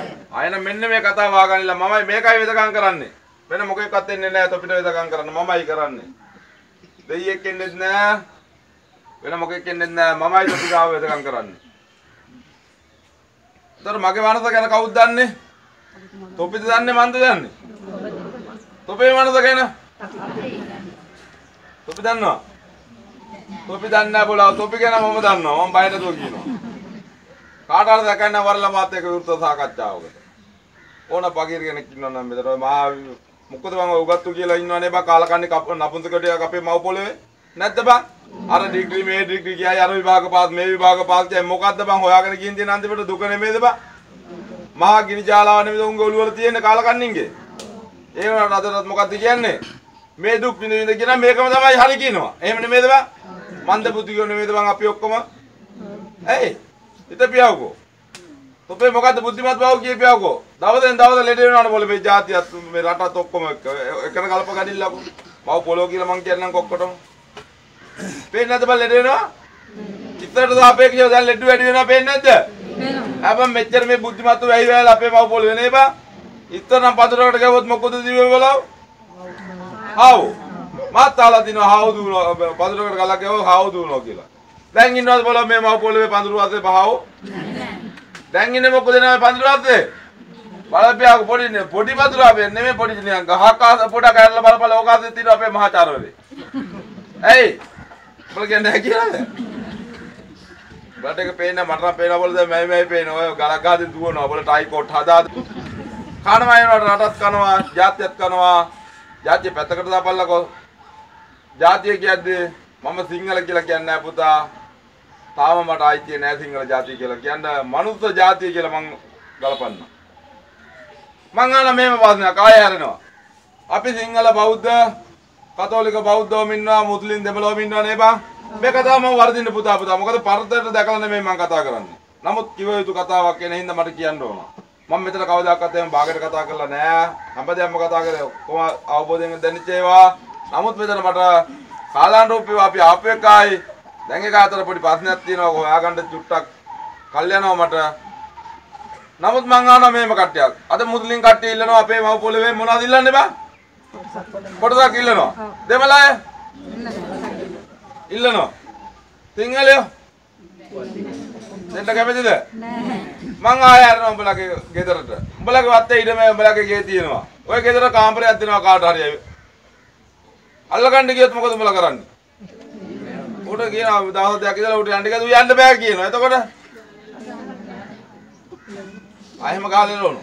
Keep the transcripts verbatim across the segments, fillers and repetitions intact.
අයන මෙන්න මේ කතාව ආගන්නilla මමයි මේකයි වෙදකම් කරන්නේ. වෙන මොකෙක්වත් දෙන්නේ නැහැ තොපිට වෙදකම් කරන්න මමයි කරන්නේ. දෙයියෙක් එන්නේ නැහැ. වෙන මොකෙක් එන්නේ නැහැ මමයි තොපි ගාව වෙදකම් කරන්නේ. ඒතර මගේ මනස ගැන කවුද දන්නේ? තොපිද දන්නේ මන්ද දන්නේ? තොපේ මනස ගැන තොපි දන්නවා? තොපි දන්නේ නැහැ බෝලා තොපි ගැන මම දන්නවා. මම බයට දුව කියනවා. කාට හරි දැකන්න වරලා මාත් එක්ක විරුද්ධ සාකච්ඡාවකට. ඕන පගීර කෙනෙක් ඉන්නවා නම් මෙතන මහා මොකද මම උගත්තු කියලා ඉන්නවනේ බා කාලකන්ණි නපුන්සකටියක් අපේ මව් පොළවේ නැද්ද බා? අර ඩිග්‍රී මේ ඩිග්‍රී කියයි අර විභාග පාස් මේ විභාග පාස් කියයි මොකද්ද බං හොයාගෙන ගින් තියෙන අන්තිමට දුක නෙමෙයිද බා? මහා ගිනි ජාලාව නෙමෙයිද උංග ඔළුව වල තියෙන කාලකන්ණින්ගේ? ඒ වුණාට අදටත් මොකද්ද කියන්නේ? මේ දුක් විඳ විඳ කියන මේකම තමයි හරි කියනවා. එහෙම නෙමෙයිද බා? මන්ද බුද්ධි කියෝ නෙමෙයිද බං අපි ඔක්කොම? ඇයි? ඉතපියවකෝ. තොපේ මොකද්ද බුද්ධිමත් බව කියපියවකෝ. දවසෙන් දවස ලෙඩ වෙනවනේ બોල මේ જાතියත් මේ රටත් ඔක්කොම එකන ගල්ප ගනින්නකෝ. මව පොලෝ කියලා මං කියන්නම් ඔක්කොටම. පේන්නේ නැද්ද බං ලෙඩ වෙනවා? ඉතරට සාපේක්ෂව දැන් ලෙඩ වැඩි වෙනවා පේන්නේ නැද්ද? වෙනවා. අපන් මෙච්චර මේ බුද්ධිමත්තු වෙයි වෙලා අපේ මව පොලෝ වෙනේ බං. ඉතර නම් පතුරකට ගවොත් මොකද දිවේ බලව? හාව්. මාතාලා දිනවා හාව් දුවනවා පතුරකට ගලක් ගවෝ හාව් දුවනවා කියලා. දැන් ඉන්නවද බලව මේ මව පොළවේ පඳුරු අතේ පහව? දැන් ඉන්නේ මොකද නේ පඳුරු අතේ? බලපියාක පොඩි නේ පොඩි පඳුරු අපේ නෙමෙයි පොඩි නිකන් ගහක පොඩක් ඇරලා බලපල ඕක අතේ තියෙන අපේ මහාචාර්යවරේ. ඇයි? බල කියන්නේ කියලාද? බඩට එක පේන්න මට නම් පේන බල දැන් මයි මයි පේන ඔය ගලක් ගහදී දුවනවා බල ටයි කොට් හදා කනවා එනවා රටත් කනවා ජාතියත් කනවා ජාතිය පැත්තකට දාපල්ලකෝ ජාතිය කියද්දී මම සිංහල කියලා කියන්නේ නැහැ පුතා. තාම මට ආයිතිය නැහැ සිංහල ජාතිය කියලා කියන්න. මනුස්ස ජාතිය කියලා මං ගලපන්න. මං අහන මේව ප්‍රශ්නයක් ආයෙ හැරෙනවා. අපි සිංහල බෞද්ධ, කතෝලික බෞද්ධවම ඉන්නවා, මුස්ලිම් දෙමළවම ඉන්නවා නේ බං. මේ කතාව මම වර්ධින්න පුතා පුතා. මොකද පරතරට දැකලා නෙමෙයි මං කතා කරන්නේ. නමුත් කිව යුතු කතාවක් කියන හින්දා මට කියන්න ඕන. මම මෙතන කවදාකවත් එහෙම බාගට කතා කරලා නැහැ. හැමදේම කතා කරේ ඔක්කොම අවබෝධයෙන් දැනෙච්ච ඒවා. නමුත් මෙතන මට කාලානුරූපීව අපි ආපු එකයි දැන් එක අතර පොඩි ප්‍රශ්නයක් තියෙනවා හොයාගන්න චුට්ටක් කල් යනවා මට. නමුත් මං අහනවා මේම කට්ටියක්. අද මුස්ලිම් කට්ටිය ඉල්ලනවා අපේ මව පොළවේ මොනවද ඉල්ලන්නේ බං? කොටසක් ඉල්ලනවා. දෙමළ අය ඉල්ලනවා. සිංහලයෝ දෙන්න කැමතිද? නැහැ. මං ආයෙ හරනවා උඹලගේ ගෙදරට. උඹලගේ වත්තේ ඉඩම උඹලගේ ගේ තියෙනවා. ඔය ගෙදර කාමරයක් දෙනවා කාට හරි. අල්ලගන්න ගියොත් මොකද උඹලා කරන්නේ? උඩ කියනවා දවස් දෙකක් ඉඳලා උඩ යන්න ගියද යන්න බෑ කියනවා. එතකොට ආයෙම කාලේ රෝනෝ.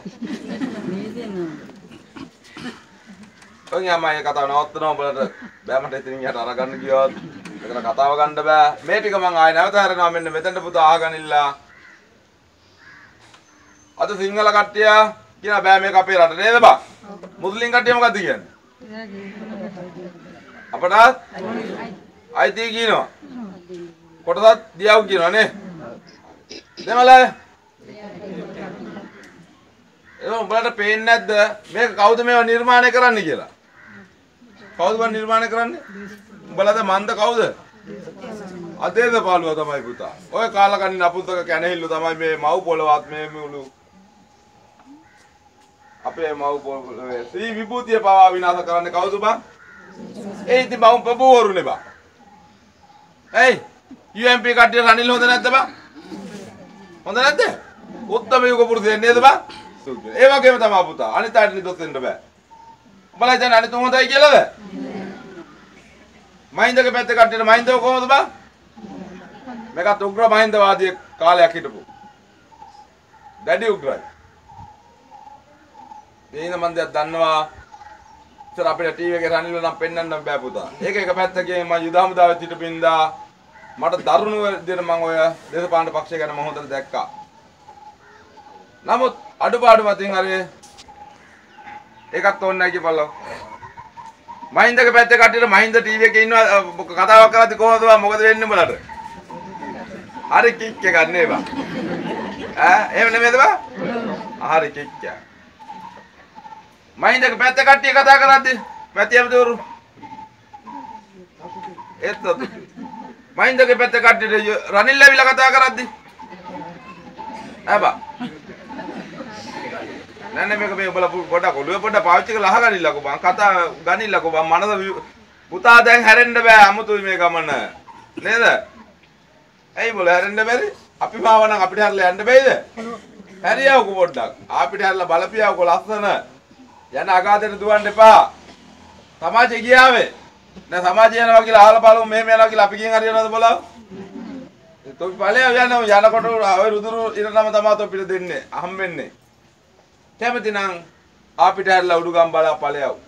ඔය යමයි කතාව නවත්තනවා උඹලට බෑ මට ඉතින් යට අරගන්න ගියොත් මෙතන කතාව ගන්න බෑ. මේ ටික මං ආයෙ නැවත හරනවා මෙන්න මෙතනට පුතා අහගනින්නලා. අද සිංහල කට්ටිය කියන බෑ මේක අපේ රට නේද බං? මුස්ලිම් කට්ටිය මොකද්ද කියන්නේ? අපට අයිති කියනවා. කොටසක් දියව් කියනවා නේ. දෙමළ ඒක උඹලට පේන්නේ නැද්ද මේක කවුද මේව නිර්මාණය කරන්න කියලා? කවුද මම නිර්මාණය කරන්නේ? උඹලද මන්ද කවුද? අදේද පාළුවා තමයි පුතා. ඔය කාලකන්ණි නපුසක කැනහිල්ල තමයි මේ මව් පොළවත් මේ මුළු අපේ මව් පොළවේ සී විභූතිය පවා විනාශ කරන්නේ කවුද බං? ඒ ඉතින් බවුන් පපුවරුනේ බං. එයි යූ එම් පී කට්ටිය රනිල් හොඳ නැද්ද බං? හොඳ නැද්ද? උත්තම යුග පුරුෂයෙක් නේද බං? ඒ වගේම තමයි පුතා. අනිත් අයට නිදොස් වෙන්න බෑ. උඹලා දැන් අනිත් හොඳයි කියලාද? මහින්දගේ පැත්තේ කට්ටියට මහින්දව කොහොමද බං? මේකත් උග්‍ර මහින්දවාදී කාලයක් හිටපු. දැඩි උග්‍රයි. දෙයින මන් දෙයක් දන්නවා. ඉතින් අපිට ටීවී එකේ රනිල් නම් පෙන්වන්න බෑ පුතා. ඒක එක පැත්තකින් මම යුද හමුදාවෙත් හිටපින්දා මට දරුණු විදියට මම ඔය දේශපාලන පක්ෂය ගැන මම හොඳට දැක්කා. නමුත් අඩුපාඩු මතින් හරි ඒකත් ඕනේ නැහැ කියපළා. මහින්දගේ පැත්තේ කට්ටියට මහින්ද ටීවී එකේ ඉන්නවා කතාවක් කරද්දි කොහොමද මොකද වෙන්නේ උඹලට? හරි කික් එකක් නේ බා. ඈ එහෙම නෙමෙයිද බා? හරි කික් එක. මහින්දගේ පැත්තේ කට්ටිය කතා කරද්දි පැතියම දෝරු. ඒත් මහින්දගේ පැත්තේ කට්ටියට රනිල් ලැබිලා කතා කරද්දි ඈ බා. නෑ නෑ මේක මේ ඔබලා පොඩක් ඔළුවේ පොඩක් පාවිච්චි කරලා අහගනින්නකෝ බං කතා ගනින්නකෝ බං මනස පුතා දැන් හැරෙන්න බෑ අමුතුයි මේ ගමන නේද? ඇයි බොල හැරෙන්න බැරි? අපි මාව නම් අපිට හැරලා යන්න බැයිද? හැරියවකෝ පොඩ්ඩක්. අපිට හැරලා බලපියවකෝ ලස්සන. යන අගාතේට දුවන්න එපා. සමාජය ගියාවේ. දැන් සමාජය යනවා කියලා අහලා බලමු මෙහෙම යනවා කියලා අපි කියෙන් හරියනවද බලව? තොපි ඵලය යනවා යනකොට ඔය රුදුරු ඉරනම තමයි තොපිට දෙන්නේ. අහම්බෙන්නේ. කැමති නම් අපිට හැරලා උඩුගම් බලා ඵලයව.